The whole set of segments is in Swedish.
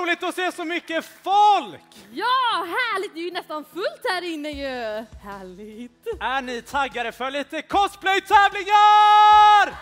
roligt att se så mycket folk! Ja, härligt! Det är ju nästan fullt här inne ju. Härligt. Är ni taggade för lite cosplay-tävlingar?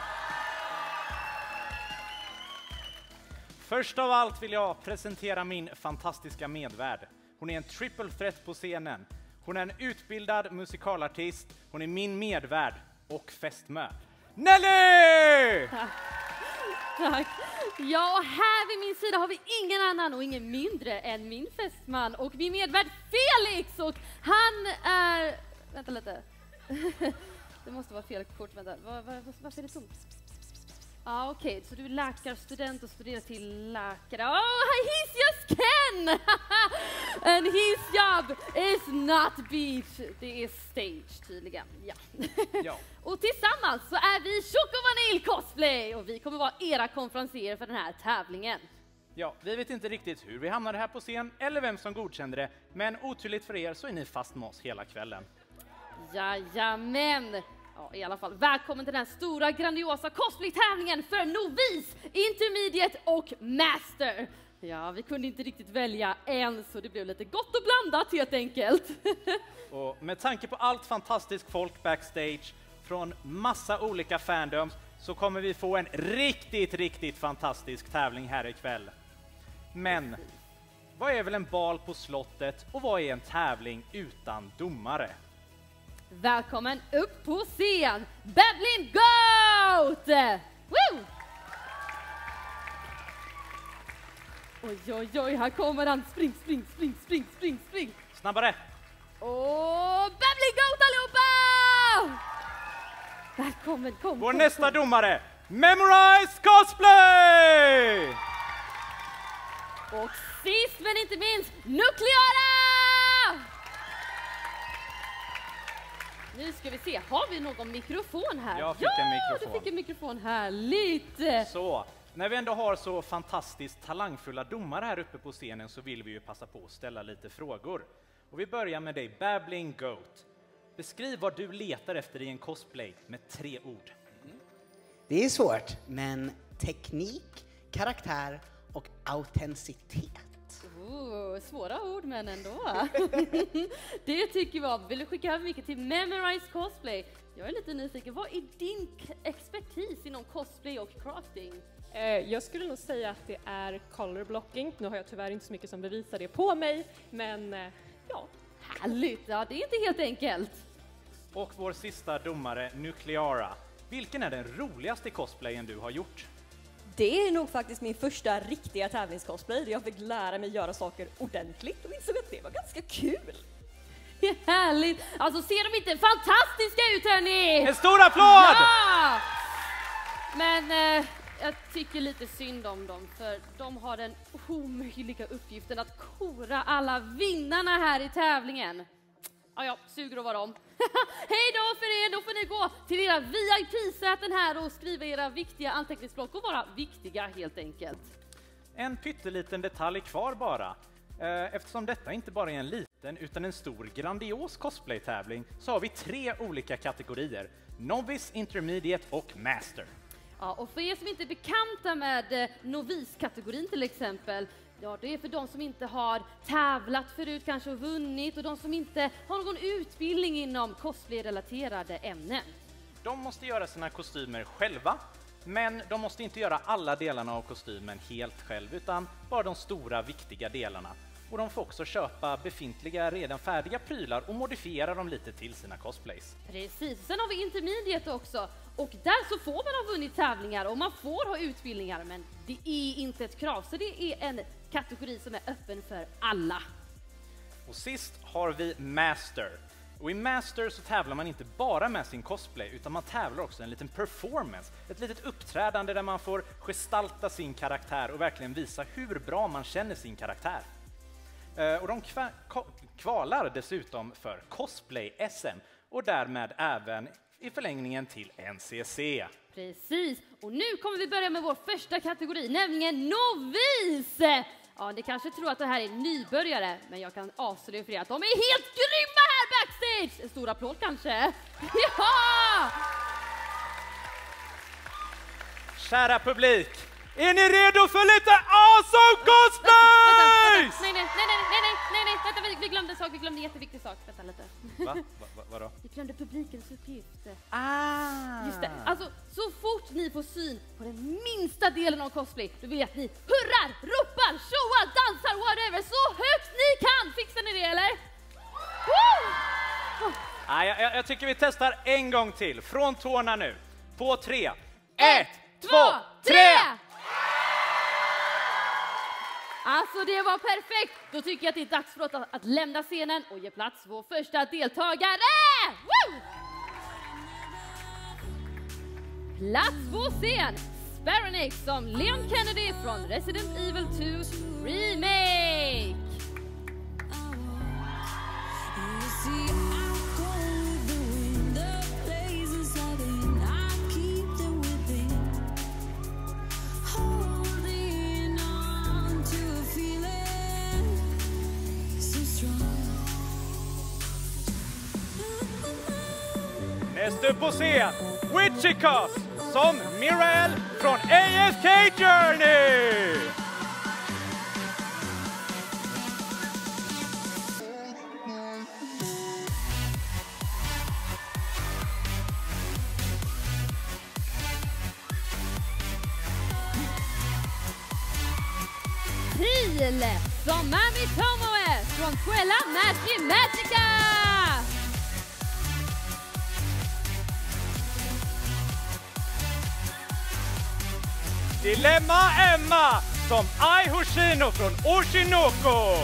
Först av allt vill jag presentera min fantastiska medvärd. Hon är en triple threat på scenen. Hon är en utbildad musikalartist. Hon är min medvärd och fästmö. Nelly! Tack. Ja, och här vid min sida har vi ingen annan och ingen mindre än min fästman och min medvärd Felix. Och han är... Vänta lite. Det måste vara fel kort. Vänta, varför är det tomt? Ja, okej. Så du är läkarstudent och studerar till läkare. Oh, he's just Ken! And his job is not beach. Det är stage tydligen. Ja. Ja. Och tillsammans så är vi Choco Vanille Cosplay och vi kommer vara era konferenser för den här tävlingen. Ja, vi vet inte riktigt hur vi hamnade här på scen eller vem som godkände det, men otydligt för er så är ni fast med oss hela kvällen. Jajamän! Ja, i alla fall, välkommen till den här stora grandiosa cosplay-tävlingen för novis, intermediate och master. Ja, vi kunde inte riktigt välja en så det blev lite gott och blandat helt enkelt. Och med tanke på allt fantastiskt folk backstage från massa olika fandoms så kommer vi få en riktigt fantastisk tävling här ikväll. Men vad är väl en bal på slottet och vad är en tävling utan domare? Välkommen upp på scen, Babbling Goat! Woo! Oj, här kommer han. Spring. Snabbare! Och Babbling Goat allihopa! Välkommen, kom. Vår nästa domare, Memorize Cosplay! Och sist men inte minst, Nukleara! Nu ska vi se, har vi någon mikrofon här? Jag fick en mikrofon. Du fick en mikrofon, härligt! Så, när vi ändå har så fantastiskt talangfulla domare här uppe på scenen så vill vi ju passa på att ställa lite frågor. Och vi börjar med dig, Babbling Goat. Beskriv vad du letar efter i en cosplay med 3 ord. Det är svårt, men teknik, karaktär och autenticitet. Svåra ord men ändå. Det tycker vi om. Vill du skicka över mycket till Memorize Cosplay? Jag är lite nyfiken. Vad är din expertis inom cosplay och crafting? Jag skulle nog säga att det är color blocking. Nu har jag tyvärr inte så mycket som bevisar det på mig, men ja. Härligt! Ja, det är inte helt enkelt. Och vår sista domare, Nukleara. Vilken är den roligaste cosplayen du har gjort? Det är nog faktiskt min första riktiga tävlingscosplay där jag fick lära mig göra saker ordentligt och insåg att det var ganska kul. Härligt! Alltså ser de inte fantastiska ut hörni? En stor applåd! Ja! Men jag tycker lite synd om dem för de har den omöjliga uppgiften att kora alla vinnarna här i tävlingen. Ja, suger att vara dem. Hej då för er, då får ni gå till era VIP-säten här och skriva era viktiga anteckningsblock och vara viktiga helt enkelt. En pytteliten detalj kvar bara. Eftersom detta inte bara är en liten utan en stor grandios cosplay-tävling så har vi 3 olika kategorier. Novice, Intermediate och Master. Ja, och för er som inte är bekanta med noviskategorin till exempel, ja, det är för de som inte har tävlat förut, kanske vunnit, och de som inte har någon utbildning inom cosplay-relaterade ämnen. De måste göra sina kostymer själva, men de måste inte göra alla delarna av kostymen helt själv, utan bara de stora, viktiga delarna. Och de får också köpa befintliga, redan färdiga prylar och modifiera dem lite till sina cosplays. Precis, sen har vi Intermediate också. Och där så får man ha vunnit tävlingar och man får ha utbildningar, men det är inte ett krav, så det är en kategori som är öppen för alla. Och sist har vi Master. Och i Master så tävlar man inte bara med sin cosplay utan man tävlar också en liten performance. Ett litet uppträdande där man får gestalta sin karaktär och verkligen visa hur bra man känner sin karaktär. Och de kvalar dessutom för Cosplay-SM och därmed även i förlängningen till NCC. Precis, och nu kommer vi börja med vår första kategori, nämligen novis! Ja, ni kanske tror att det här är nybörjare, men jag kan avslöja för er att de är helt grymma här backstage! En stor applåd kanske? Ja! Kära publik, är ni redo för lite awesome cosplay? Nej, vänta, vi glömde en sak, vi glömde en jätteviktig sak. Vänta lite. Vadå? Vi glömde publikens uppgift. Just det, Ah! alltså så fort ni får syn på den minsta delen av cosplay, då vet ni hurrar, ropar, tjoar, dansar, whatever, så högt ni kan. Fixar ni det eller? Woo! Jag tycker vi testar en gång till. Från tårna nu. På 3. 1, 2, 3! Alltså det var perfekt. Då tycker jag att det är dags för oss att lämna scenen och ge plats för vår första deltagare. Woo! Plats på scen. Sparonix som Leon Kennedy från Resident Evil 2 Remake. Näst upp på scen, Wichicos som Mirelle från AFK Journey! Pil som Mami Tomoe från Quella Magica! Dilemma Emma som Ai Hoshino från Oshinoko.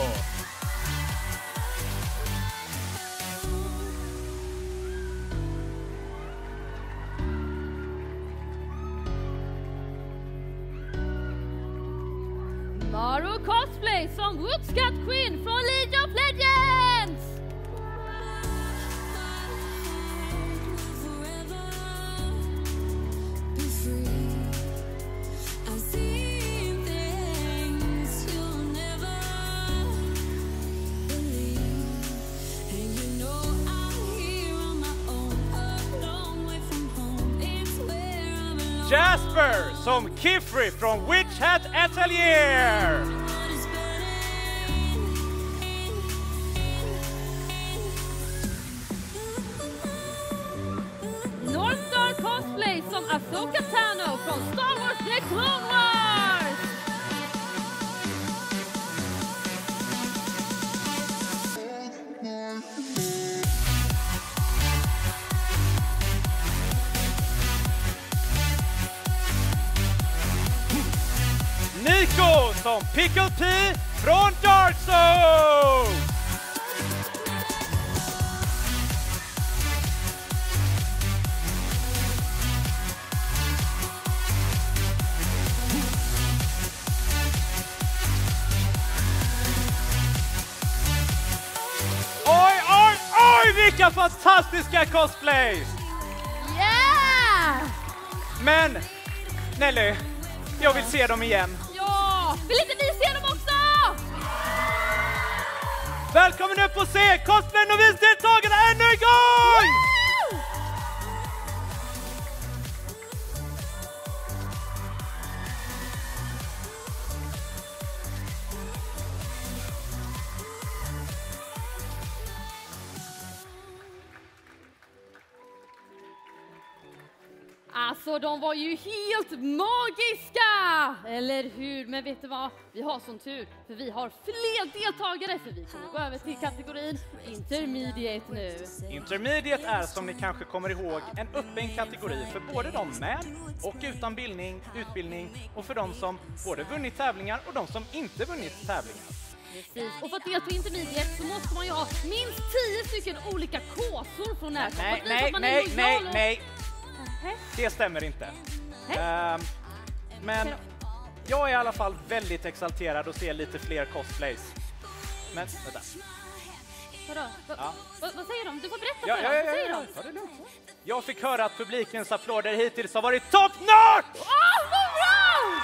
Maru Cosplay som Woodscat Queen från League of Legends! Jasper som Kifri från Witch Hat Atelier. Northstar Cosplay som Ahsoka Tano från Star Wars The Clone Wars! Nico som Pickle P från Dark Souls. Oj, oj, oj, vilka fantastiska cosplays! Yeah! Men, Nelly, jag vill se dem igen. Ja! Vill inte ni se dem också? Välkommen upp och se Cosplay Novis-deltagarna ännu en gång! Woo! Alltså de var ju helt magiska! Eller hur? Men vet du vad? Vi har sån tur, för vi har fler deltagare, för vi kommer gå över till kategorin Intermediate nu. Intermediate är, som ni kanske kommer ihåg, en öppen kategori för både de med och utan utbildning och för de som både vunnit tävlingar och de som inte vunnit tävlingar. Precis. Och för att delta i Intermediate så måste man ju ha minst 10 stycken olika kåsor från nätet. Nej. Det stämmer inte. Men jag är i alla fall väldigt exalterad och ser lite fler cosplays. Men vänta. Vadå? Ja. Vad säger de? Du får berätta för dem. Vad säger de? Ja, det är lugnt. Jag fick höra att publikens applåder hittills har varit top notch! Vad bra!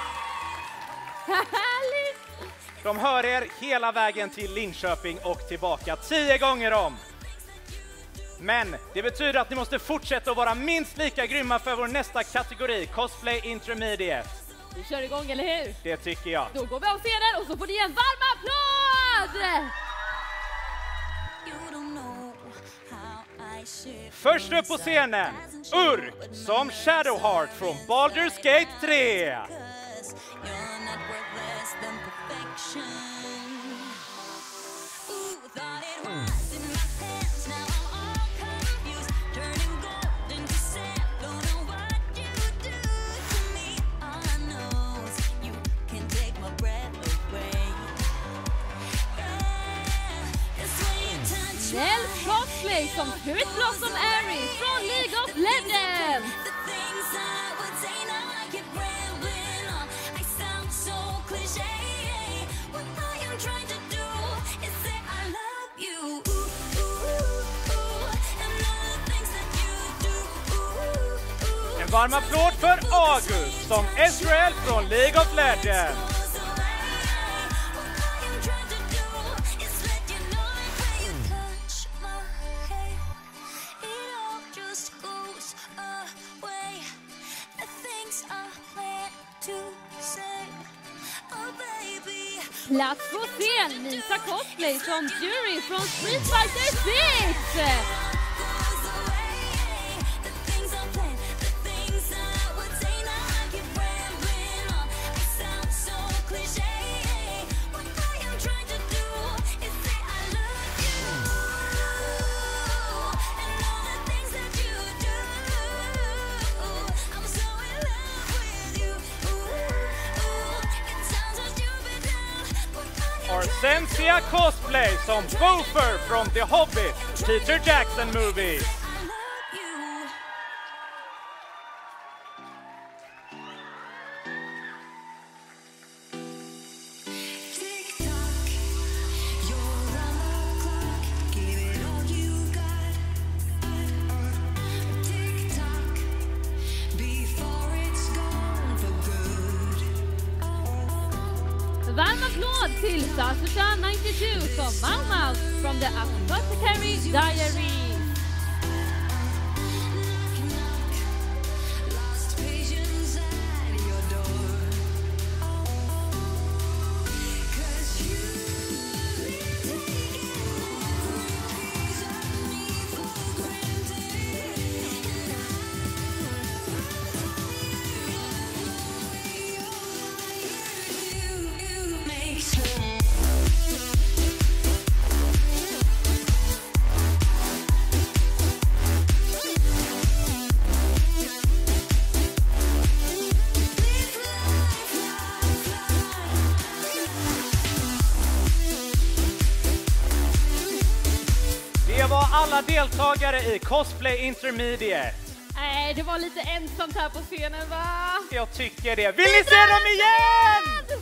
Härligt! De hör er hela vägen till Linköping och tillbaka 10 gånger om. Men det betyder att ni måste fortsätta att vara minst lika grymma för vår nästa kategori, Cosplay Intermediate. Vi kör igång, eller hur? Det tycker jag. Då går vi av scenen och så får ni en varm applåd! Först upp på scenen, Urk som Shadowheart från Baldur's Gate 3. Nell Cosplay som Spirit Blossom Aries från League of Legends. En varm applåd för August som Ezreal från League of Legends. Plats på scen, Lisa Cosplay som Jury från Street Fighter 6. Arsensia Cosplay som Gopher från The Hobbit, Peter Jackson Movie. Varm applåd till Sasha 92 som Malmouth from the Apothecary Diary. Det var alla deltagare i Cosplay Intermediate. Nej, det var lite ensamt här på scenen, va? Jag tycker det. Vill ni se dem igen?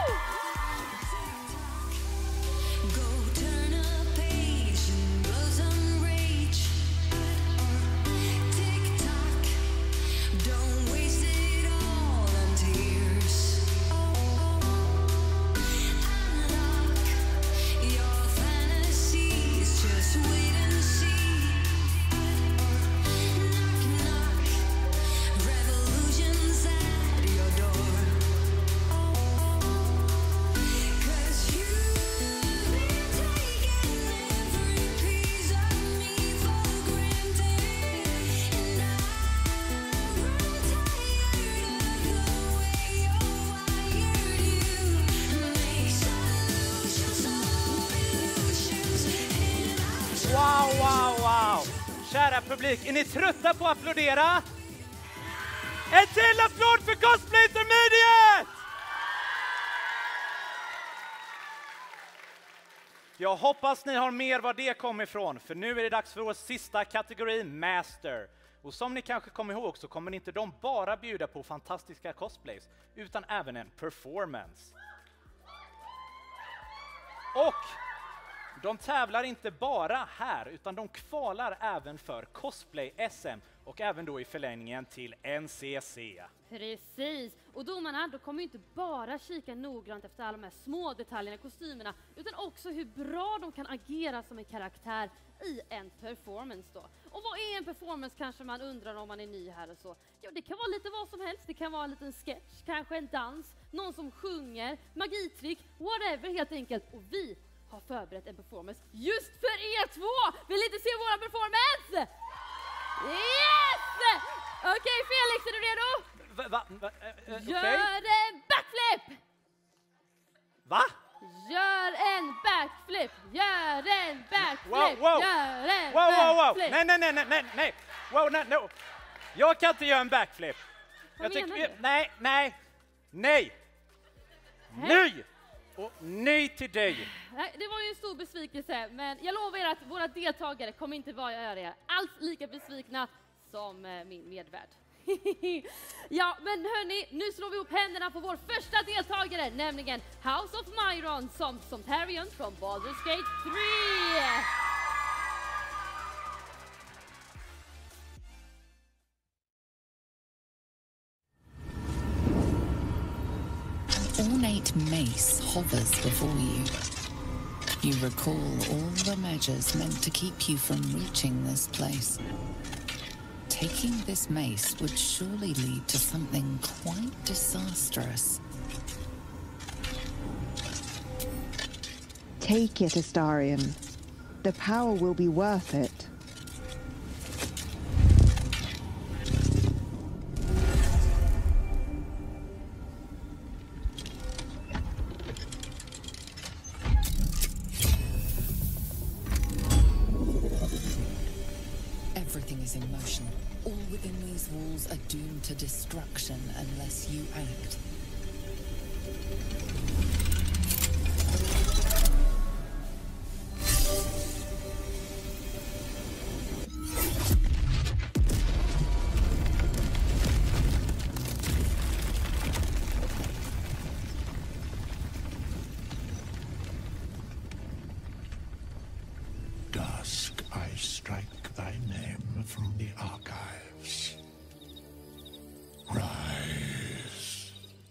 Wow, wow, wow! Kära publik, är ni trötta på att applådera? En till applåd för Cosplay Intermediate! Jag hoppas ni har mer var det kom ifrån, för nu är det dags för vår sista kategori, Master. Och som ni kanske kommer ihåg så kommer inte de bara bjuda på fantastiska cosplays, utan även en performance. Och de tävlar inte bara här, utan de kvalar även för Cosplay-SM och även då i förlängningen till NCC. Precis, och domarna då kommer ju inte bara kika noggrant efter alla de här små detaljerna i kostymerna, utan också hur bra de kan agera som en karaktär i en performance då. Och vad är en performance kanske man undrar om man är ny här och så. Jo, det kan vara lite vad som helst. Det kan vara en liten sketch, kanske en dans, någon som sjunger, magitrick, whatever helt enkelt. Och vi har förberett en performance just för er två. Vill ni inte se våra performance? Yes! Okej, Felix, är du redo? Gör en backflip! Va? Gör en backflip! Gör en backflip! Wow. Gör en Wow. backflip! Nej. Wow, nej. Jag kan inte göra en backflip. Vad menar du? Nej. Ny! Och ny till dig. Nej, det var ju en stor besvikelse, men jag lovar er att våra deltagare kommer inte vara alls lika besvikna som min medvärd. Ja, men hörni, nu slår vi ihop händerna på vår första deltagare, nämligen House of Myron som Sontarion från Baldur's Gate 3! An ornate mace hovers before you. You recall all the measures meant to keep you from reaching this place. Taking this mace would surely lead to something quite disastrous. Take it, Astarion. The power will be worth it. Everything is in motion. All within these walls are doomed to destruction unless you act. Dusk, I strike thy name from the archives. Rise.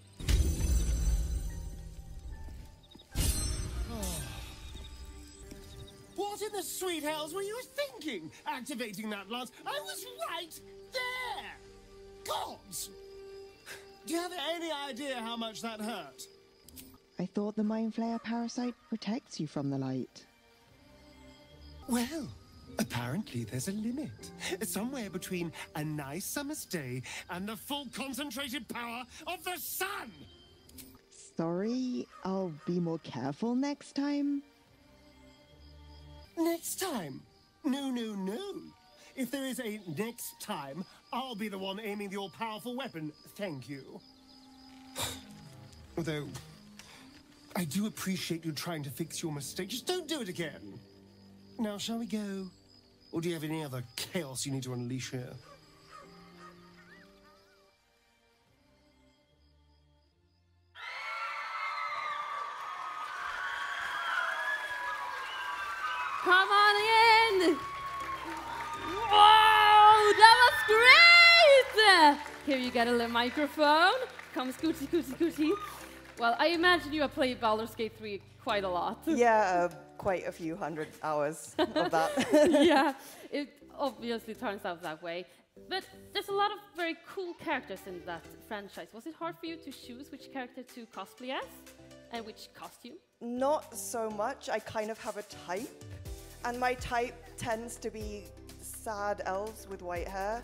What in the sweet hells were you thinking, activating that lance? I was right there! Gods! Do you have any idea how much that hurt? I thought the Mind Flayer parasite protects you from the light. Well, apparently there's a limit. Somewhere between a nice summer's day and the full concentrated power of the sun! Sorry, I'll be more careful next time. Next time? No. If there is a next time, I'll be the one aiming the all-powerful weapon. Thank you. Although, I do appreciate you trying to fix your mistake. Just don't do it again. Now, shall we go? Or do you have any other chaos you need to unleash here? Come on in! Whoa, that was great! Here you get a little microphone. Come scooty. Well, I imagine you have played Baldur's Gate 3 quite a lot. Yeah, quite a few hundred hours of that. Yeah, it obviously turns out that way. But there's a lot of very cool characters in that franchise. Was it hard for you to choose which character to cosplay as? And which costume? Not so much. I kind of have a type. And my type tends to be sad elves with white hair.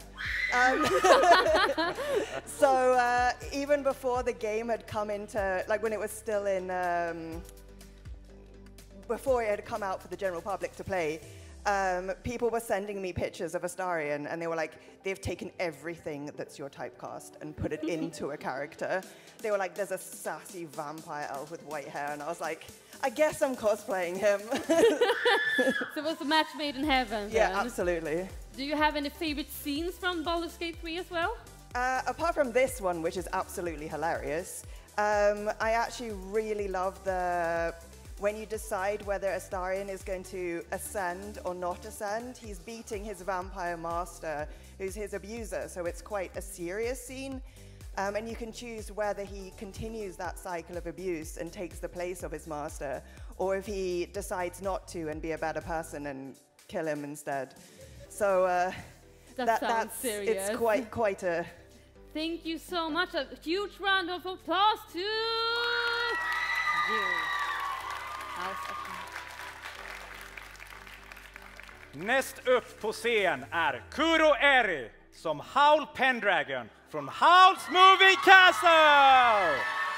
So even before the game had come into, like when it was still in, before it had come out for the general public to play, people were sending me pictures of Astarion and they were like, they've taken everything that's your typecast and put it into a character. They were like, there's a sassy vampire elf with white hair. And I was like, I guess I'm cosplaying him. So it was a match made in heaven. Yeah, then. absolutely. Do you have any favorite scenes from Baldur's Gate 3 as well? Apart from this one, which is absolutely hilarious, I actually really love when you decide whether Astarion is going to ascend or not ascend. He's beating his vampire master, who's his abuser, so it's quite a serious scene. And you can choose whether he continues that cycle of abuse and takes the place of his master, or if he decides not to and be a better person and kill him instead. So Sounds serious. it's quite a. Thank you so much. A huge round of applause to you. House of Näst upp på scen är Kuro Eri som Howl Pendragon från Howl's Moving Castle!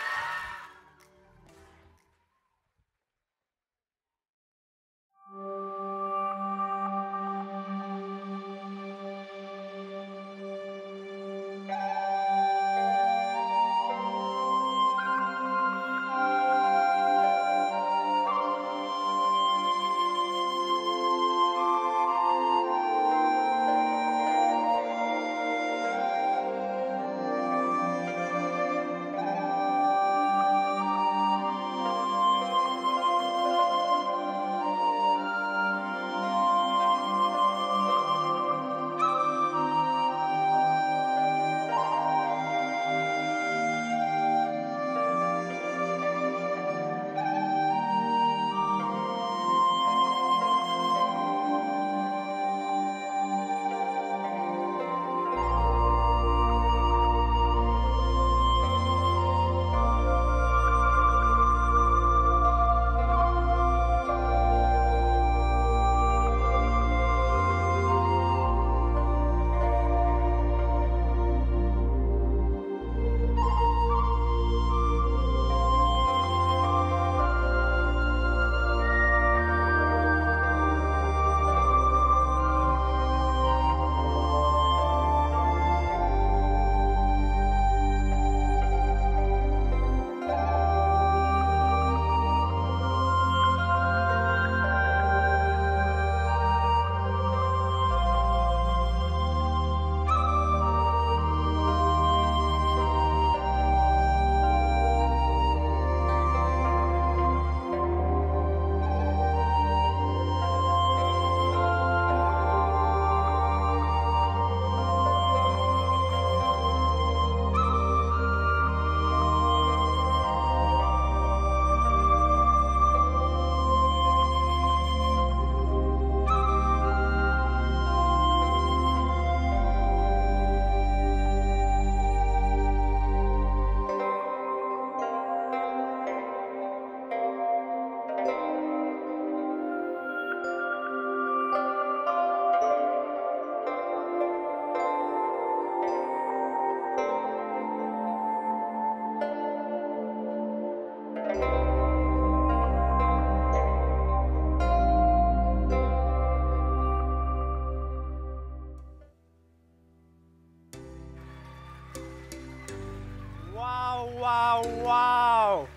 Wow!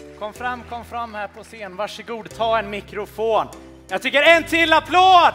Kom fram här på scen. Varsågod, ta en mikrofon. Jag tycker en till applåd!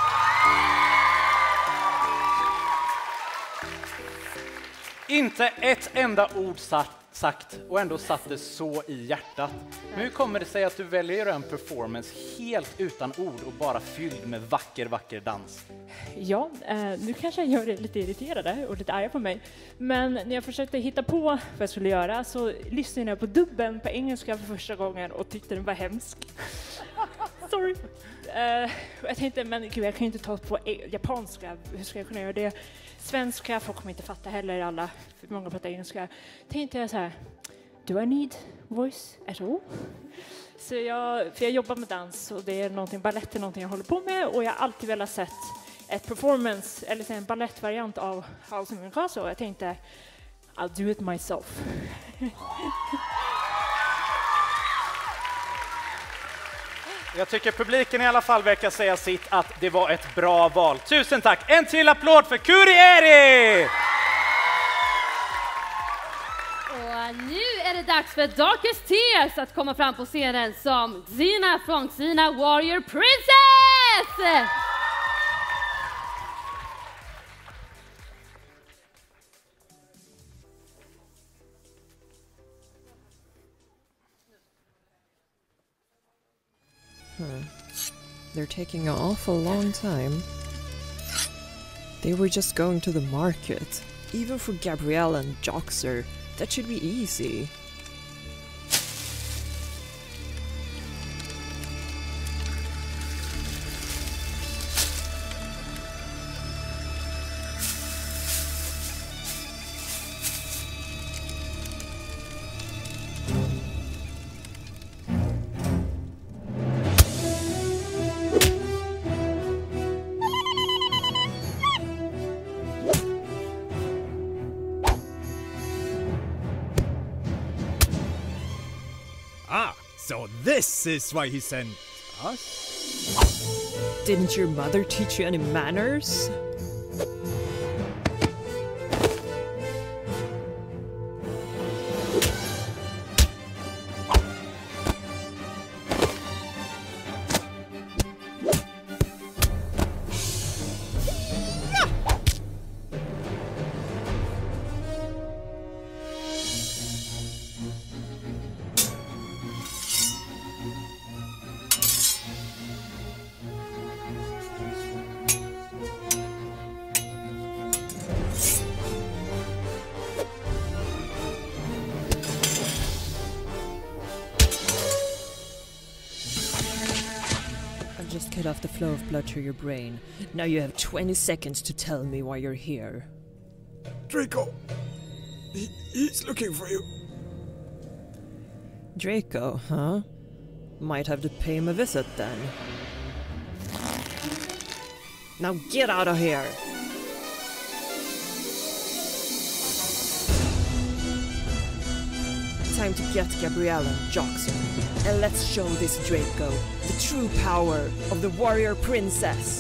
Inte ett enda ord sagt och ändå satt det så i hjärtat. Men hur kommer det sig att du väljer en performance helt utan ord och bara fylld med vacker dans? Ja, nu kanske jag gör det lite irriterade och lite arga på mig. Men när jag försökte hitta på vad jag skulle göra så lyssnade jag på dubben på engelska för första gången och tyckte den var hemsk. Sorry. Jag tänkte, men gud, jag kan inte ta på japanska. Hur ska jag kunna göra det? Svenska, folk kommer inte fatta heller alla. För många pratar engelska. Tänkte jag så här, do I need voice at all? Så jag jobbar med dans och det är någonting, ballett är någonting jag håller på med och jag har alltid velat sett ett performance eller en ballettvariant av Howl's Moving Castle och jag tänkte I'll do it myself. Jag tycker publiken i alla fall verkar säga sitt att det var ett bra val. Tusen tack! En till applåd för Kuro Eri! Och nu är det dags för Darkest Tears att komma fram på scenen som Xena från Xena Warrior Princess! They're taking an awful long time. They were just going to the market. Even for Gabrielle and Joxer, that should be easy. So this is why he sent us? Didn't your mother teach you any manners? Just cut off the flow of blood to your brain. Now you have 20 seconds to tell me why you're here. Draco! He's looking for you. Draco, huh? Might have to pay him a visit then. Now get out of here! Time to get Gabrielle and Joxer. And let's show this Draco the true power of the warrior princess.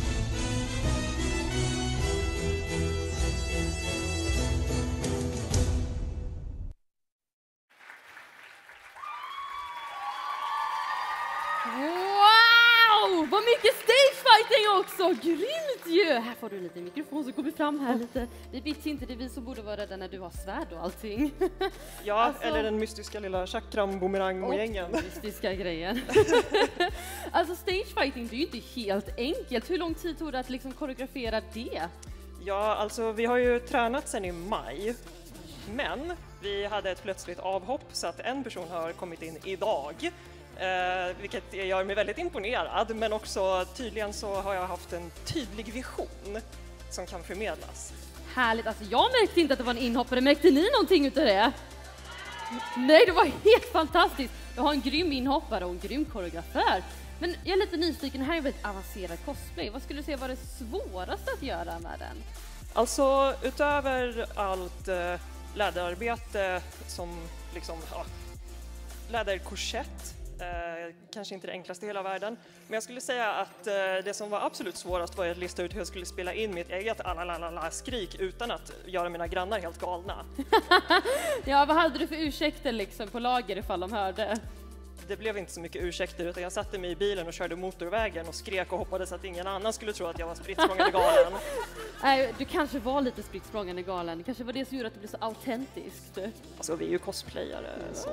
Wow! Vad mycket stagefighting också! Grymt ju! Här får du lite mikrofon så går vi fram här lite. Vi bits inte, det är vi som borde vara rädda när du har svärd och allting. Ja, alltså, eller den mystiska lilla chakram boomerang och gängen. Den mystiska grejen. Alltså stagefighting, det är ju inte helt enkelt. Hur lång tid tog det att liksom koreografera det? Ja, alltså vi har ju tränat sedan i maj. Men vi hade ett plötsligt avhopp så att en person har kommit in idag. Vilket gör mig väldigt imponerad, men också tydligen så har jag haft en tydlig vision som kan förmedlas. Härligt, alltså jag märkte inte att det var en inhoppare, märkte ni någonting utav det? Nej, det var helt fantastiskt. Jag har en grym inhoppare och en grym koreograför. Men jag är lite nyfiken, det här är väldigt avancerad cosplay. Vad skulle du säga var det svåraste att göra med den? Alltså utöver allt läderarbete som liksom läderkorsett, kanske inte det enklaste i hela världen, men jag skulle säga att det som var absolut svårast var att lista ut hur jag skulle spela in mitt eget skrik utan att göra mina grannar helt galna. Ja, vad hade du för ursäkter liksom på lager ifall de hörde? Det blev inte så mycket ursäkter, utan jag satte mig i bilen och körde motorvägen och skrek och hoppades att ingen annan skulle tro att jag var sprittsprångande galen. Du kanske var lite sprittsprångande galen. Det kanske var det som gjorde att det blev så autentiskt. Alltså, vi är ju cosplayare, så...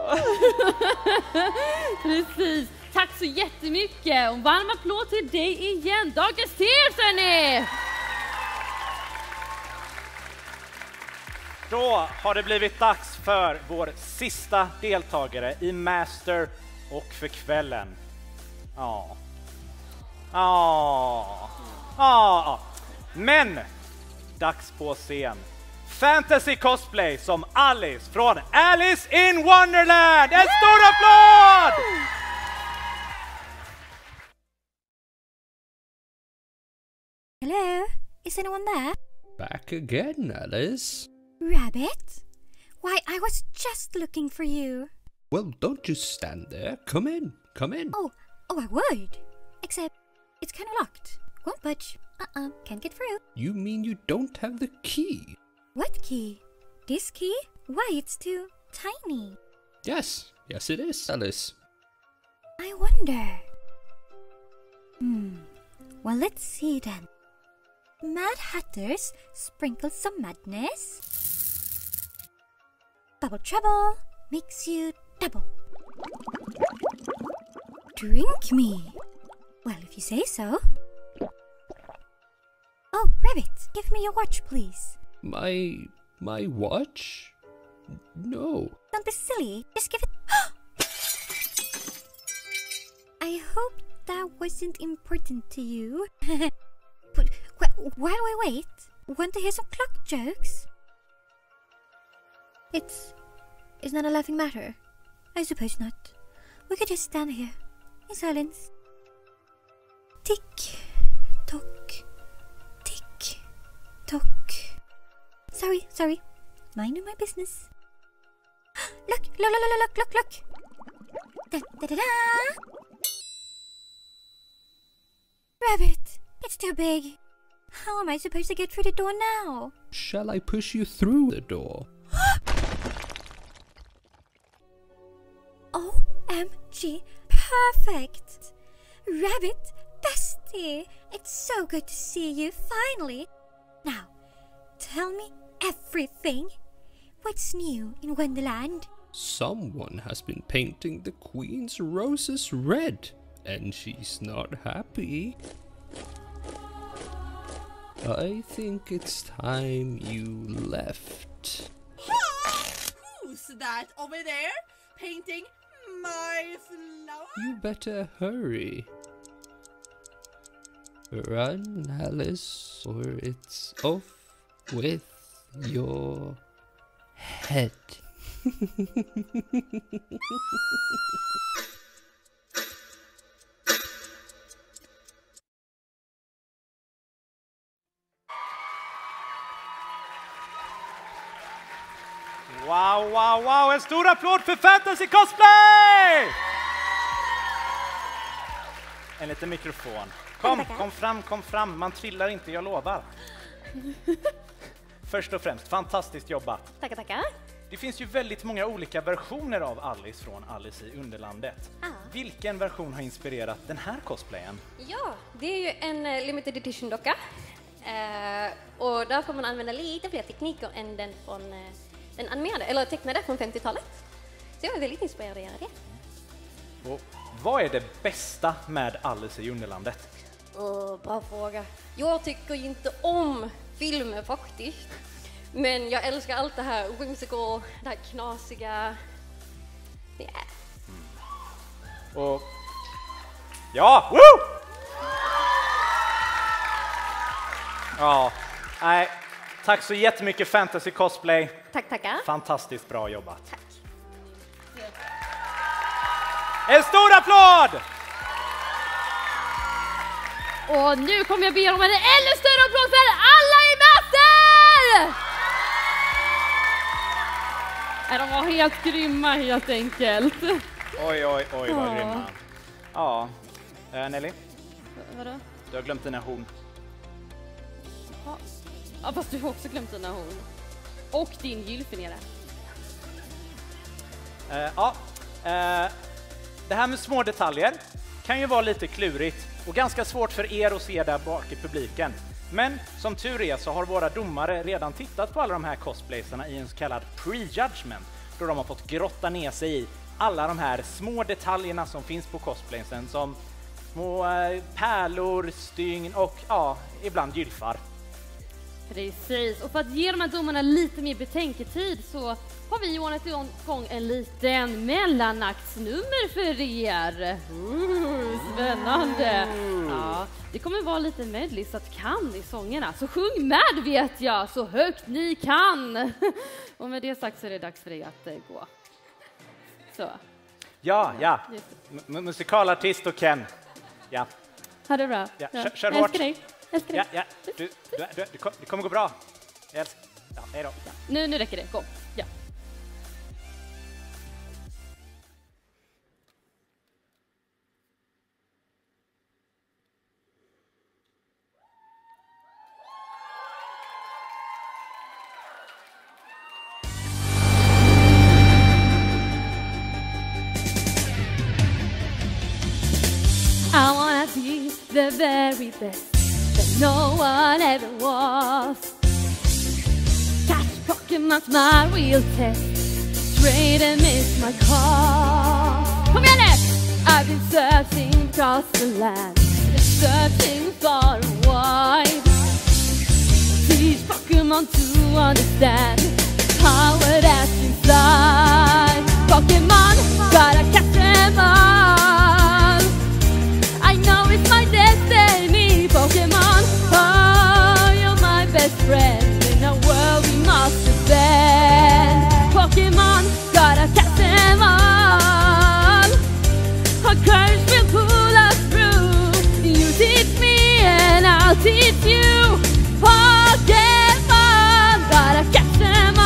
Precis. Tack så jättemycket. Och varm applåd till dig igen. Dagens Tirsani! Då har det blivit dags för vår sista deltagare i Master och för kvällen. Men dags på scen. Fantasy cosplay som Alice från Alice in Wonderland. En stor applåd! Hello? Is anyone there? Back again, Alice. Rabbit? Why, I was just looking for you. Well, don't just stand there. Come in. Come in. Oh, I would. Except, it's kind of locked. Won't budge. Can't get through. You mean you don't have the key? What key? This key? Why, it's too tiny. Yes, it is, Alice. I wonder. Well, let's see then. Mad Hatters sprinkle some madness. Bubble Trouble makes you double. Drink me. Well, if you say so. Oh, Rabbit, give me your watch, please. My watch? No. Don't be silly. Just give it... I hope that wasn't important to you. But while we wait, want to hear some clock jokes? It's not a laughing matter. I suppose not. We could just stand here in silence. Tick tock, tick tock. Sorry. Minding my business. Look! Rabbit, it's too big. How am I supposed to get through the door now? Shall I push you through the door? OMG, perfect! Rabbit, bestie! It's so good to see you finally. Now, tell me everything. What's new in Wonderland? Someone has been painting the Queen's roses red, and she's not happy. I think it's time you left. Who's that over there? Painting my flower? You better hurry. Run, Alice, or it's off with your head. Wow, wow, wow! En stor applåd för Fantasy Cosplay! En liten mikrofon. Kom fram. Man trillar inte, jag lovar. Först och främst, fantastiskt jobbat. Tackar. Det finns ju väldigt många olika versioner av Alice från Alice i Underlandet. Vilken version har inspirerat den här cosplayen? Ja, det är ju en limited edition-docka. Och där får man använda lite fler tekniker än den från den animerade, eller tecknade från 50-talet. Så jag är väldigt inspirerad att göra det. Och vad är det bästa med Alice i Underlandet? Bra fråga. Jag tycker inte om filmer faktiskt. Men jag älskar allt det här whimsical, det här knasiga. Och ja, woo! Ja, nej. Tack så jättemycket Fantasy Cosplay. Tackar. Fantastiskt bra jobbat. Tack. En stor applåd! Och nu kommer jag be om en ännu större applåd för alla i Master! De var helt grymma helt enkelt. Oj, vad grymma. Ja, Nelly. Vadå? Du har glömt dina horn. Ja, fast du har också glömt dina horn. Och din gylfinera. Det här med små detaljer kan ju vara lite klurigt och ganska svårt för er att se där bak i publiken. Men som tur är så har våra domare redan tittat på alla de här cosplayerna i en så kallad prejudgment, då de har fått grotta ner sig i alla de här små detaljerna som finns på cosplayerna, som små pärlor, stygn och ibland gylfar. Precis, och för att ge de här domarna lite mer betänketid så har vi ordnat igång en liten mellanaktsnummer för er. Spännande! Ja, det kommer vara lite medley så att kan i sångerna. Så sjung med vet jag, så högt ni kan! Och med det sagt så är det dags för dig att gå. Så. Ja. Musikalartist och Ken. Ja. Ha det bra. Ja. Ja. Kör Jag hårt. älskar dig. Ja. Det kommer gå bra. Ja, hej då. Ja. Nu räcker det. Gå. Ja. I wanna be the very best that no one ever was. Catch Pokémon's my real test. Straight and miss my call. Kom igen nu! I've been searching across the land, searching far and wide. Teach Pokémon to understand power that's inside. Pokémon, gotta catch them all. I know it's my destiny, Pokémon. Oh, you're my best friend in a world we must defend. Pokémon, gotta catch them all. Our courage will pull us through. You teach me and I'll teach you. Pokémon, gotta catch them all.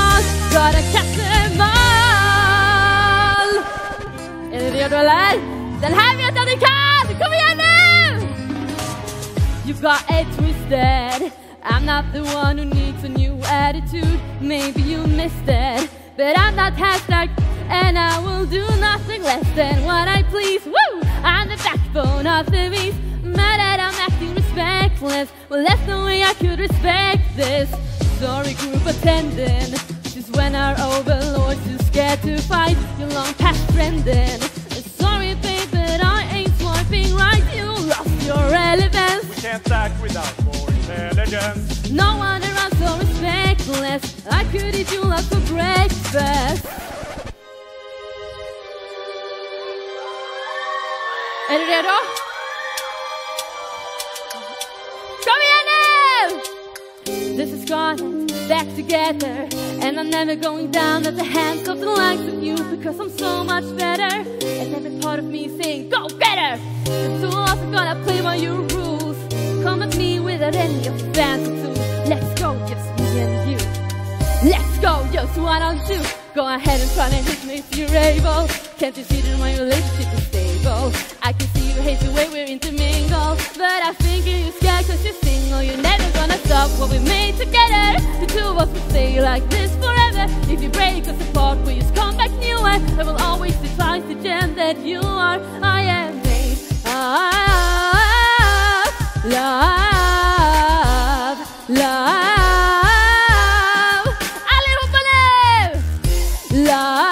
Den här vet jag ni kan! Kom igen nu! You got it twisted. I'm not the one who needs a new attitude. Maybe you missed it, but I'm not hashtag, and I will do nothing less than what I please. Woo! I'm the backbone of the beast. Mad that I'm acting respectless. Well, that's the way I could respect this. Sorry, group attendant. Just when our overlords too scared to fight, you're long past trending. Sorry, babe, but I ain't swiping right. You lost your relevance. We can't act without more intelligence. No wonder I'm so respectless. I could eat you up for breakfast. Är du redo? Kom igen nu! This is gone back together, and I'm never going down at the hands of the likes of you, because I'm so much better. And every part of me saying, go get her! And so also gonna play by your rules. Come at me without any of your fancy tools. Let's go, just me and you. Let's go, just what I'll do. Go ahead and try to hit me if you're able. Can't you see that my relationship is stable? I can see you hate the way we're intermingled, but I think you're scared cause you're single. You're never gonna stop what we made together. The two of us will stay like this forever. If you break us apart, we just come back newer. I will always be twice the gem that you are. I am made of love, love. Allihopa nu! Love.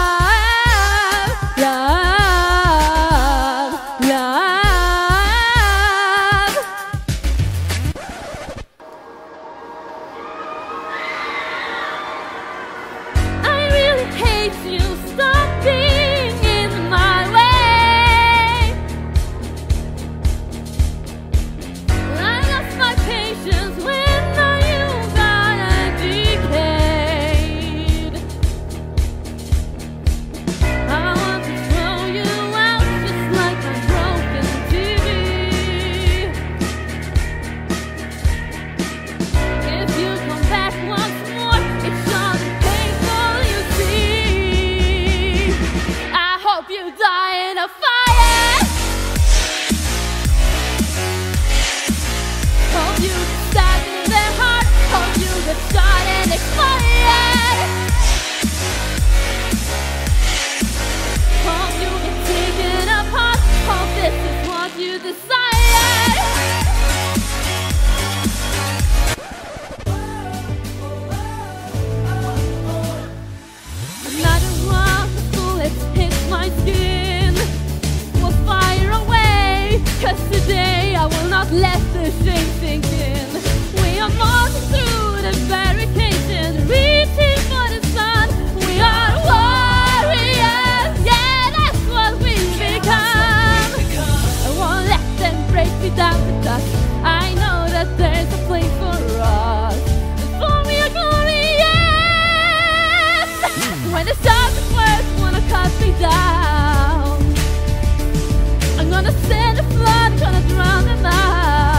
Let the shame sink in. We are marching through the barricades, reaching for the sun. We are warriors, yeah, that's what we've become. I won't let them break me down to dust. I know that there's a place for us. For me a glory, yes. When the darkest words wanna cut me down, I'm gonna send a flood, gonna drown them out.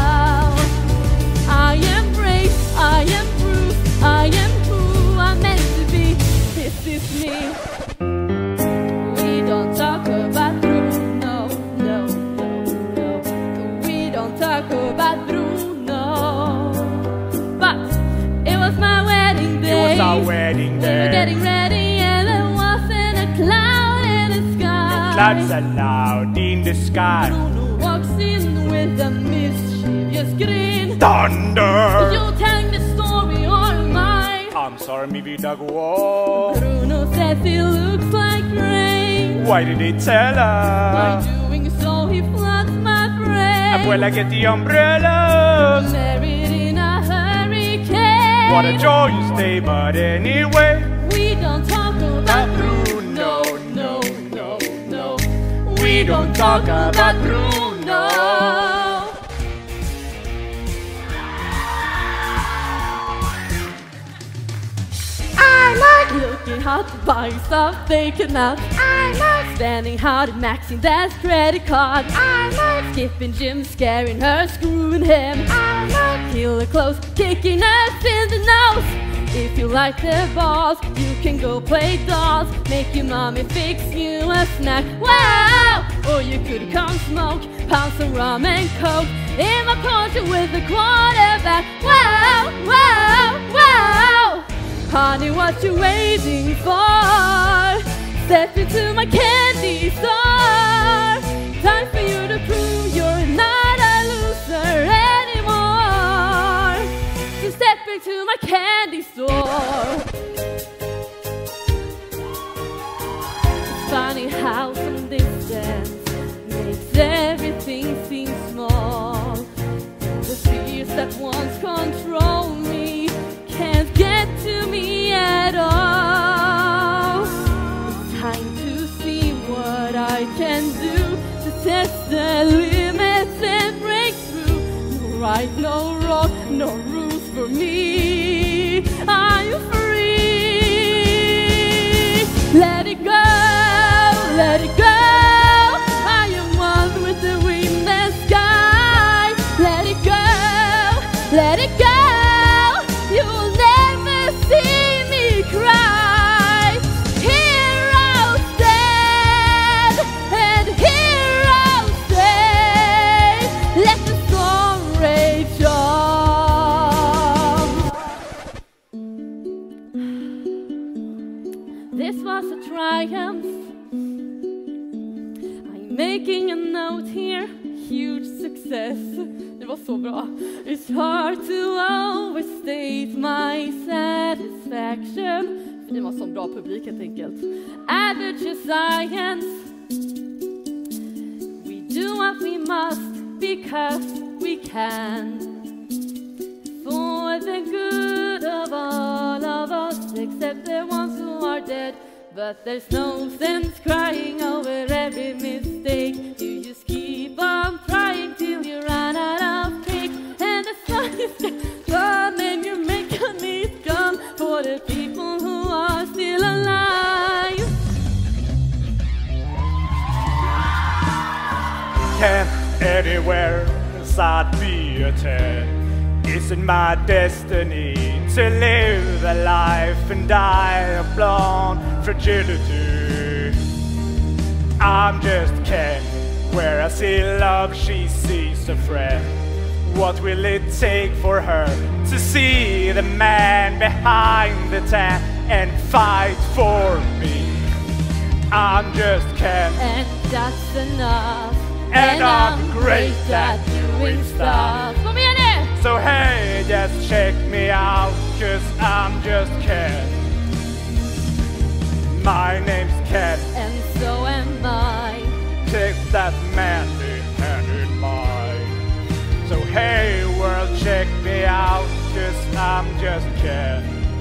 I am brave, I am bruised, I am who I'm meant to be. This is me. We don't talk about Bruno, no, no, no. We don't talk about Bruno. But it was my wedding day. It was our wedding day. We were getting ready and there wasn't a cloud in the sky. Clouds allowed in the sky. Bruno walks in with a mischievous grin. Thunder! You tell me the story or mine. I'm sorry, mi vida go. Bruno says it looks like rain. Why did he tell her? By doing so he floods my brain. Abuela, get the umbrellas. Married in a hurricane. What a joyous day, but anyway. We don't talk about Bruno, no, no, no. We don't talk about Bruno. I like looking hot, buying stuff they cannot. I like spending hard, maxing that credit card. I like skipping gym, scaring her, screwing him. I like killer clothes, kicking us in the nose. If you like the balls, you can go play dolls. Make your mommy fix you a snack. Wow! Or you could come smoke, pound some rum and coke in my country with a quarterback. Wow! Wow! Wow! Honey, what you waiting for? Step into my candy store. Time for you to prove you're not a loser anymore. So step into my candy store. It's funny how some distance makes everything seem small. The fears that once controlled me can't get to me at all. It's time to see what I can do to test the limits and break through. No right, no wrong, no rules for me. Are you free? Let it go, let it go. I am one with the wind and sky. Let it go, let it go. You'll never see me cry. Here I'll stand, and here I'll stay. Let the storm rage on. This was a triumph. I'm making a note here. Huge success. Det var så bra. It's hard to overstate my satisfaction. För det var så bra publik helt enkelt. Average science. We do what we must because we can. For the good of all of us, except the ones who are dead. But there's no sense crying over every mistake. You just keep on trying till you run out of cake. And the sun is gone and your money is gone for the people who are still alive. Can't anywhere as I'd be a 10. Isn't my destiny to live a life and die of blonde fragility? I'm just Ken, where I see love she sees a friend. What will it take for her to see the man behind the tan and fight for me? I'm just Ken, and that's enough. And I'm great at doing stuff. Kom igen nu! So hey, just check me out, 'cause I'm just Ken. My name's Ken, and so am I. Take that manly hand in mine. So hey world, check me out, 'cause I'm just Ken.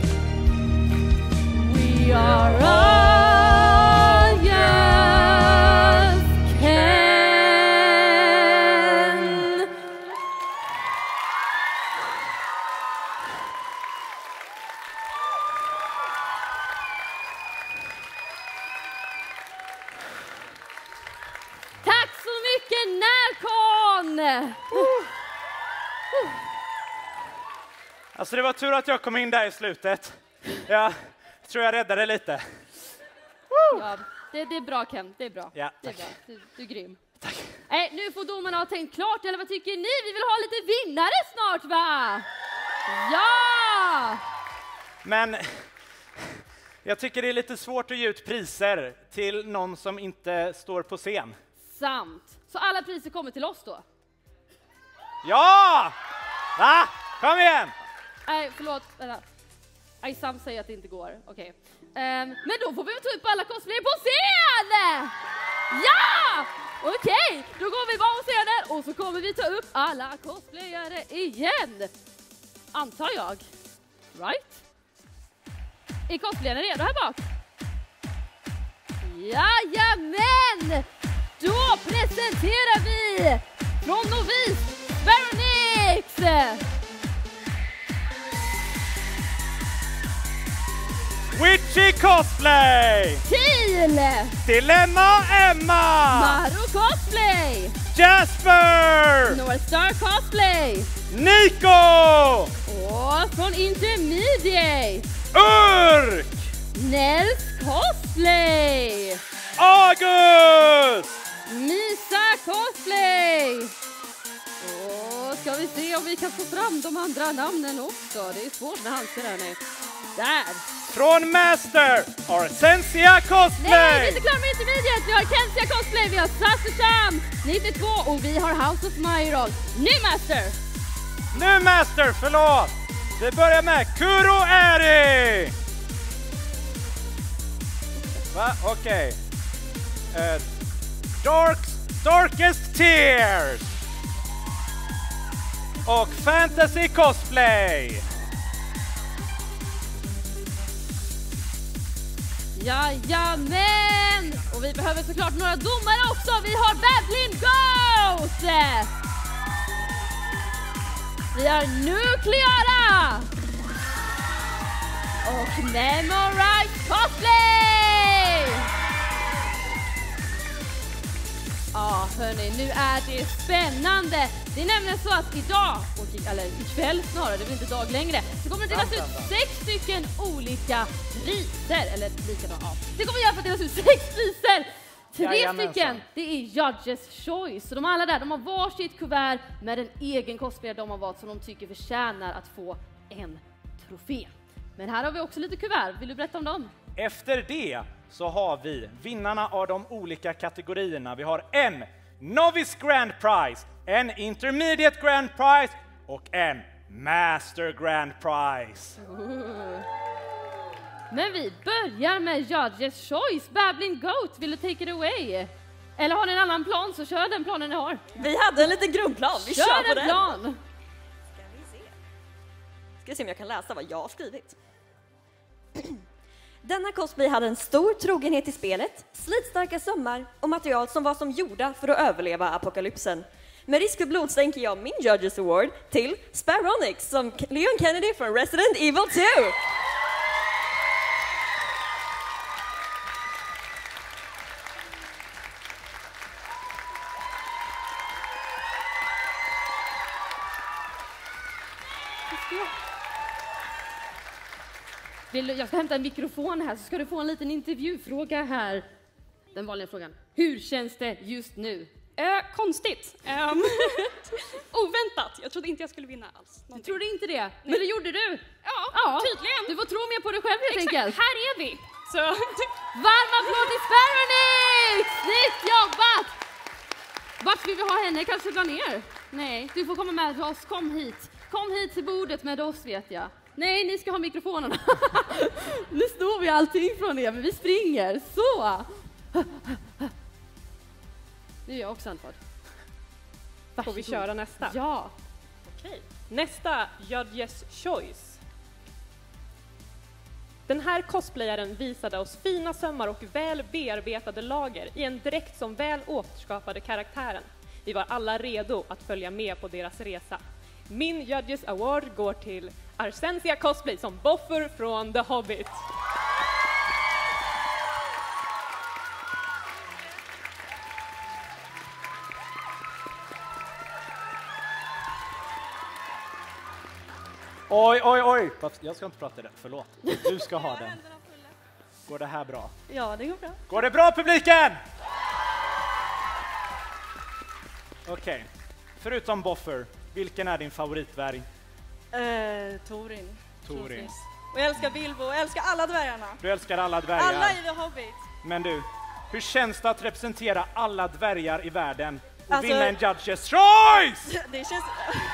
We are all just Ken. Tack så mycket, Närkon! Alltså det var tur att jag kom in där i slutet. Jag tror jag räddade lite. Ja, det är bra, Ken. Det är bra. Ja, det är tack. bra. Du är grym. Tack. Nu får domarna ha tänkt klart, eller vad tycker ni? Vi vill ha lite vinnare snart, va? Ja! Men jag tycker det är lite svårt att ge ut priser till någon som inte står på scen. Sant. Så alla priser kommer till oss då? Ja! Va? Kom igen! Nej, förlåt. Vänta. Sam säger att det inte går. Okej. Men då får vi ta upp alla cosplayer på scen! Ja! Okej, då går vi bara på scenen och så kommer vi ta upp alla cosplayare igen. Antar jag. Right? Är cosplayarna redo här bak? Jajamän! Då presenterar vi från Novis Baronix! Witchy Cosplay! Till Dilemma Emma! Maru Cosplay! Jasper! North Star Cosplay! Nico! Och Och från Intermediate, Urk! Nels Cosplay! August! Misa Cosplay! Och ska vi se om vi kan få fram de andra namnen också. Det är svårt med handsar här nu. Där! Från Master, Arsensia Cosplay! Nej, vi är inte klara med Intermediate. Vi har Kensia Cosplay, vi har Sasusham 92 och vi har House of Myron. Nu Master! Nu Master, förlåt! Vi börjar med Kuro Eri! Va? Okej. Darkest Tears! Och Fantasy Cosplay! Jajamän! Och vi behöver såklart några domare också. Vi har Babbling Ghost! Vi har Nukleara! Och Memorize Cosplay! Ja, hörni, nu är det spännande. Det är nämligen så att idag, eller ikväll snarare, det är väl inte dag längre, så kommer det delas ut 6 stycken olika priser, eller likadant. Ja. Det kommer göra för att delas ut 6 priser. 3 stycken, det är Judges Choice. Så de alla där, de har varsitt kuvert med en egen cosplayer de har valt som de tycker förtjänar att få en trofé. Men här har vi också lite kuvert. Vill du berätta om dem? Efter det så har vi vinnarna av de olika kategorierna. Vi har en Novice Grand Prize, en Intermediate Grand Prize och en Master Grand Prize. Men vi börjar med Judges Choice. Babbling Goat, vill du take it away? Eller har ni en annan plan så kör den planen ni har. Vi hade en liten grundplan, vi kör på den. Plan. Ska vi se om jag kan läsa vad jag har skrivit. Denna cosplay hade en stor trogenhet i spelet, slitstarka sömmar och material som var som gjorda för att överleva apokalypsen. Med risk för blod stänker jag min Judges Award till Sparonix som Leon Kennedy från Resident Evil 2. Jag ska hämta en mikrofon här så ska du få en liten intervjufråga här. Den vanliga frågan. Hur känns det just nu? Konstigt. Oväntat. Jag trodde inte jag skulle vinna alls. Du trodde inte det? Men det gjorde du. Ja, tydligen. Du får tro mer på dig själv helt enkelt. Här är vi. Så. Varm applåd till Sparonix! Snyggt jobbat! Vart vill vi ha henne? Kanske dra ner? Nej, du får komma med oss. Kom hit. Kom hit till bordet med oss vet jag. Nej, ni ska ha mikrofonerna. Nu står vi allting från er, men vi springer. Så! Nu är jag också andförd. Får vi köra nästa? Ja. Okej. Nästa, Judges Choice. Den här cosplayaren visade oss fina sömmar och väl bearbetade lager i en dräkt som väl återskapade karaktären. Vi var alla redo att följa med på deras resa. Min Judges Award går till Arsensia Cosplay som Boffer från The Hobbit. Oj, oj, oj! Jag ska inte prata det, förlåt. Du ska ha den. Går det här bra? Ja, det går bra. Går det bra, publiken? Okej. Förutom Boffer, vilken är din favoritdvärg? Torin. Torin. Och jag älskar Bilbo, och jag älskar alla dvärgarna. Du älskar alla dvärgar. Alla i The Hobbit. Men du, hur känns det att representera alla dvärgar i världen och Alltså, vinna en Judges Choice? Det känns...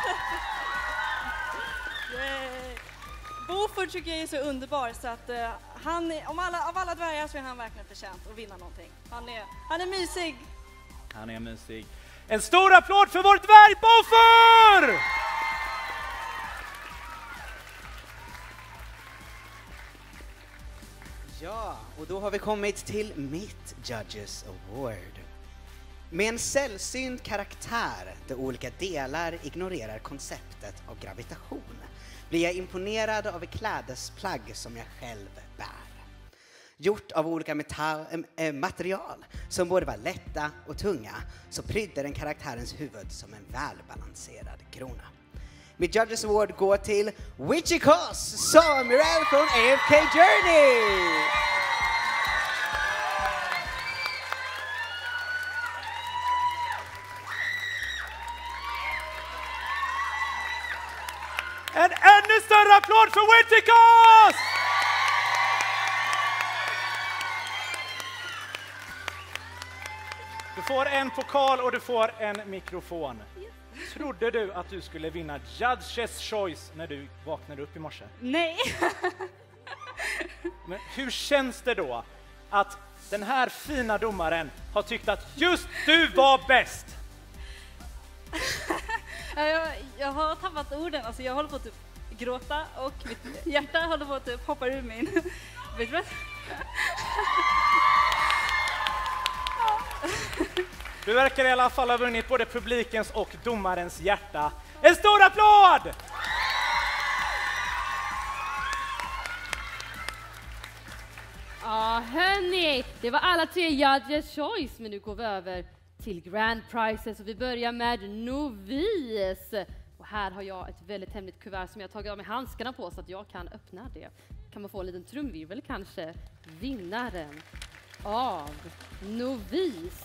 Boford tycker jag är så underbar så att han är, av alla dvärgar så är han verkligen förtjänt att vinna någonting. Han är mysig. Han är mysig. En stor applåd för vår dvärg Boffer! Ja, och då har vi kommit till mitt Judges Award. Med en sällsynt karaktär där olika delar ignorerar konceptet av gravitation blir jag imponerad av ett klädesplagg som jag själv bär. Gjort av olika material som både var lätta och tunga så prydde den karaktärens huvud som en välbalanserad krona. Mitt Judges Award går till Wichikos Samuel från AFK Journey! En ännu större applåd för Wichikos! Du får en pokal och du får en mikrofon. Trodde du att du skulle vinna Judges Choice när du vaknade upp i morse? Nej. Men hur känns det då att den här fina domaren har tyckt att just du var bäst? Jag har tappat orden, alltså jag håller på att typ gråta och mitt hjärta håller på att typ hoppa ur min. Vet du vad? Du verkar i alla fall ha vunnit både publikens och domarens hjärta. En stor applåd! Ja, hörni, det var alla 3 Judges Choice, men nu går vi över till Grand Prizes och vi börjar med Novis. Och här har jag ett väldigt hemligt kuvert som jag har tagit av mig handskarna på så att jag kan öppna det. Kan man få en liten trumvirvel kanske? Vinnaren av Novis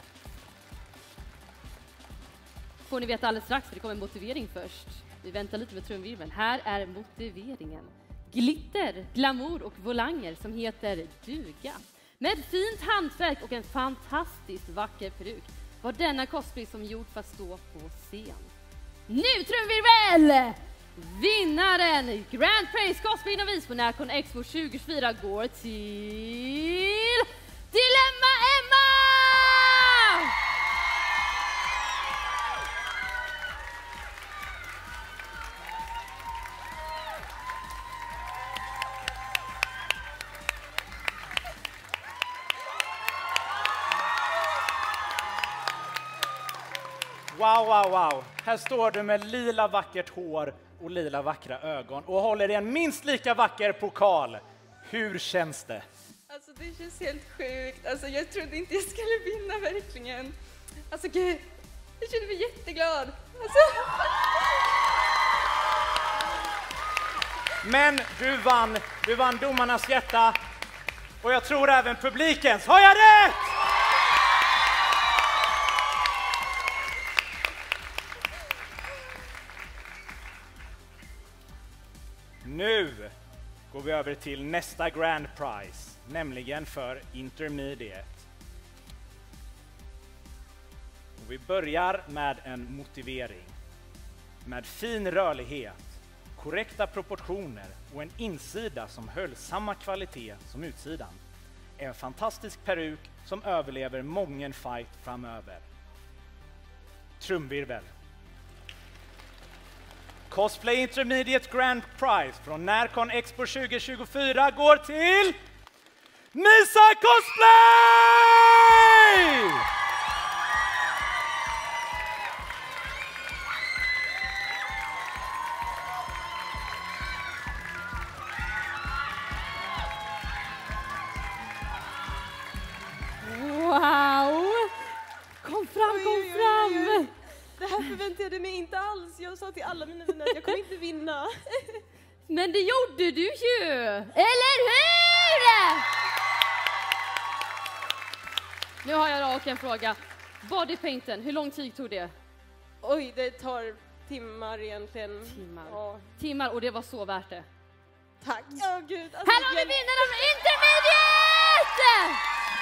får ni veta alldeles strax, för det kommer en motivering först. Vi väntar lite med trumvirveln. Här är motiveringen. Glitter, glamour och volanger som heter duga. Med fint hantverk och en fantastiskt vacker peruk var denna cosplay som gjord för att stå på scen. Nu trumvirvel! Vinnaren Grand Prize Cosplay Novis på Närcon Expo 2024 går till Dilemma Emma! Wow, wow, wow. Här står du med lila vackert hår och lila vackra ögon och håller i en minst lika vacker pokal. Hur känns det? Alltså det känns helt sjukt. Alltså jag trodde inte jag skulle vinna verkligen. Alltså gud, jag känner mig jätteglad. Alltså. Men du vann domarnas hjärta och jag tror även publikens. Har jag rätt? Nu går vi över till nästa Grand Prize, nämligen för Intermediate. Och vi börjar med en motivering. Med fin rörlighet, korrekta proportioner och en insida som höll samma kvalitet som utsidan. En fantastisk peruk som överlever mången fight framöver. Trumvirvel. Cosplay Intermediate Grand Prize från Närcon Expo 2024 går till Misa Cosplay! Wow! Kom fram! Det här förväntade jag mig inte alls. Jag sa till alla mina vänner att jag kommer inte vinna. Men det gjorde du ju! Eller hur? Nu har jag dock en fråga. Bodypainten, hur lång tid tog det? Oj, det tar timmar egentligen. Timmar, och det var så värt det. Tack. Åh gud. Alltså, här har vi vinnaren av Intermediate!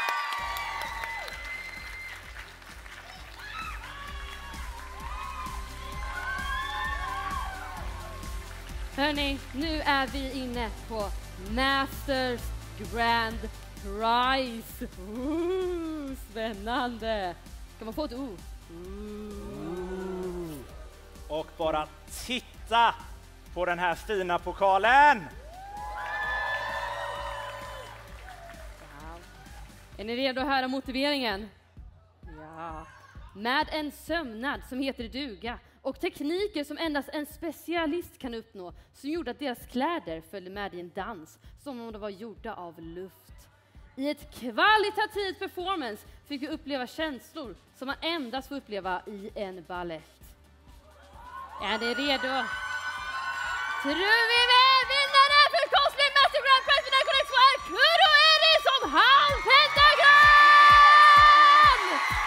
Hörni, nu är vi inne på Masters Grand Prize. Spännande! Kan man få ett Och bara titta på den här fina pokalen! Wow. Är ni redo att höra motiveringen? Ja. Med en sömnad som heter duga och tekniker som endast en specialist kan uppnå, som gjorde att deras kläder följde med i en dans som om de var gjorda av luft. I ett kvalitativt performance fick vi uppleva känslor som man endast får uppleva i en ballett. Är ni redo? Trumvirvel! Vinnare för Cosplay Master Grand Prize för Nacon Expo är Kuro Eri som halvpentagram!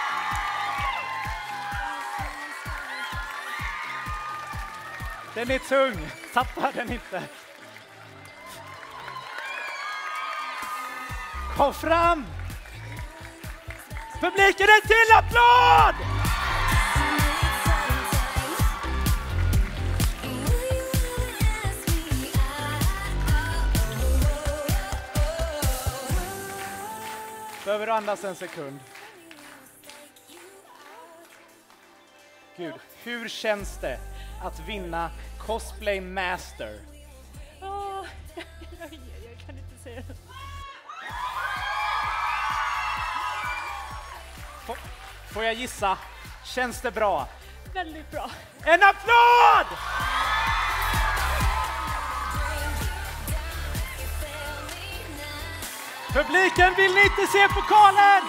Den är tung, tappa den inte. Kom fram! Publiken, en till applåd! Behöver du andas en sekund? Gud, hur känns det att vinna Cosplay Master? Jag kan inte säga det. Får jag gissa? Känns det bra? Väldigt bra. En applåd! Publiken, vill ni inte se pokalen?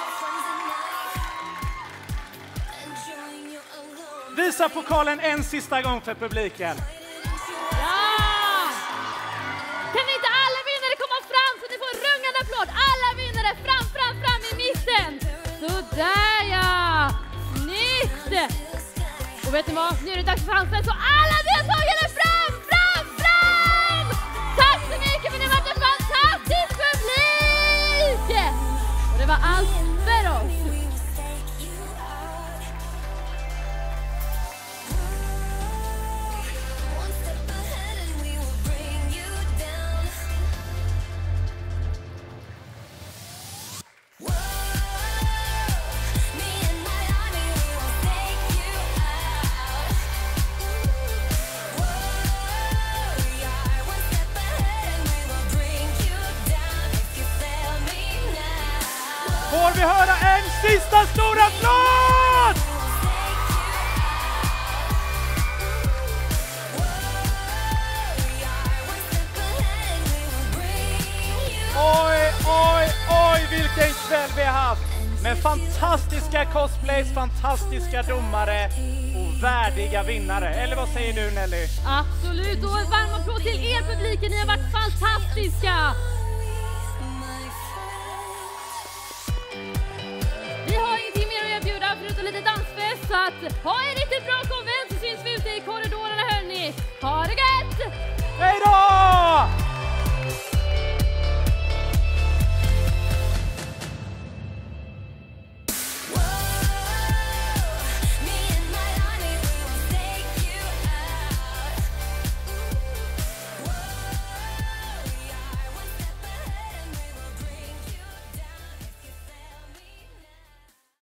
Visa pokalen en sista gång för publiken. Ja! Kan inte alla vinnare komma fram så ni får en rungande applåd? Alla vinnare fram i mitten. Sådär ja! Snyggt! Och vet ni vad? Nu är det dags för chansen så alla deltagare fram! Tack så mycket för ni har varit en fantastisk publik! Och det var allt för oss. Får vi höra en sista stor applåd? Oj, vilken kväll vi har haft. Med fantastiska cosplays, fantastiska domare och värdiga vinnare. Eller vad säger du, Nelly? Absolut, och en varm applåd till er publiken. Ni har varit fantastiska. Vi har ingenting mer att erbjuda förutom lite dansfest, så att ha en riktigt bra konvent.